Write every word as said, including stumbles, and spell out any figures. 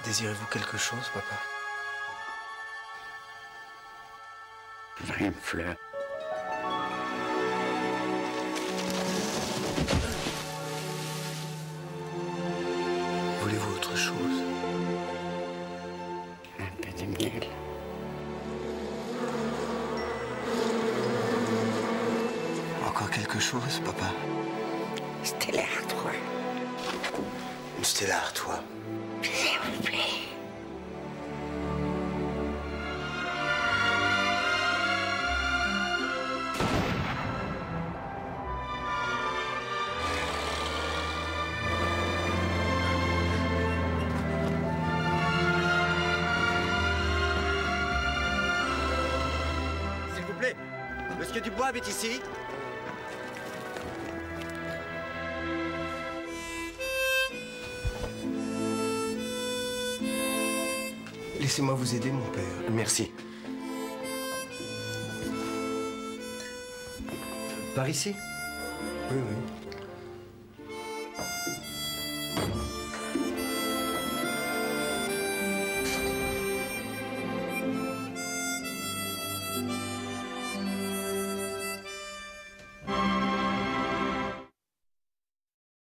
Désirez-vous quelque chose, papa? Une fleur. Voulez-vous autre chose? Un peu de miel. Encore quelque chose, papa? Stella Artois. Une Stella Artois. S'il vous plaît. S'il vous plaît, Monsieur Dubois est ici. Laissez-moi vous aider, mon père. Merci. Par ici? Oui, oui.